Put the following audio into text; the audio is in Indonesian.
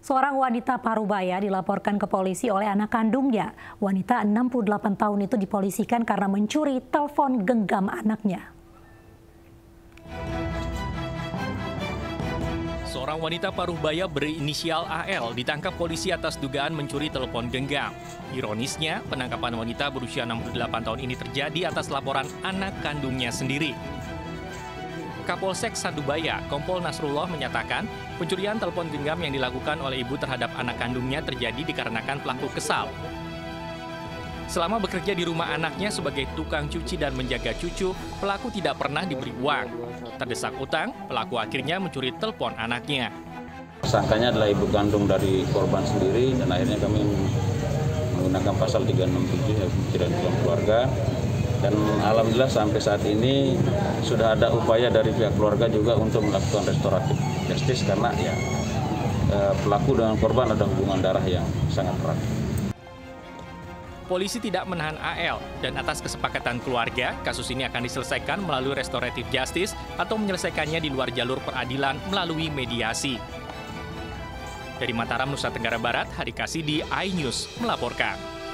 Seorang wanita parubaya dilaporkan ke polisi oleh anak kandungnya. Wanita 68 tahun itu dipolisikan karena mencuri telepon genggam anaknya. Seorang wanita parubaya berinisial AL ditangkap polisi atas dugaan mencuri telepon genggam. Ironisnya, penangkapan wanita berusia 68 tahun ini terjadi atas laporan anak kandungnya sendiri. Kapolsek Sandubaya, Kompol Nasrullah menyatakan, pencurian telepon genggam yang dilakukan oleh ibu terhadap anak kandungnya terjadi dikarenakan pelaku kesal. Selama bekerja di rumah anaknya sebagai tukang cuci dan menjaga cucu, pelaku tidak pernah diberi uang. Terdesak utang, pelaku akhirnya mencuri telepon anaknya. Tersangkanya adalah ibu kandung dari korban sendiri, dan akhirnya kami menggunakan pasal 367 ya, pencurian keluarga. Dan alhamdulillah sampai saat ini sudah ada upaya dari pihak keluarga juga untuk melakukan restoratif justice karena ya pelaku dengan korban ada hubungan darah yang sangat erat. Polisi tidak menahan AL dan atas kesepakatan keluarga, kasus ini akan diselesaikan melalui restoratif justice atau menyelesaikannya di luar jalur peradilan melalui mediasi. Dari Mataram, Nusa Tenggara Barat, Hari Kasidi, iNews melaporkan.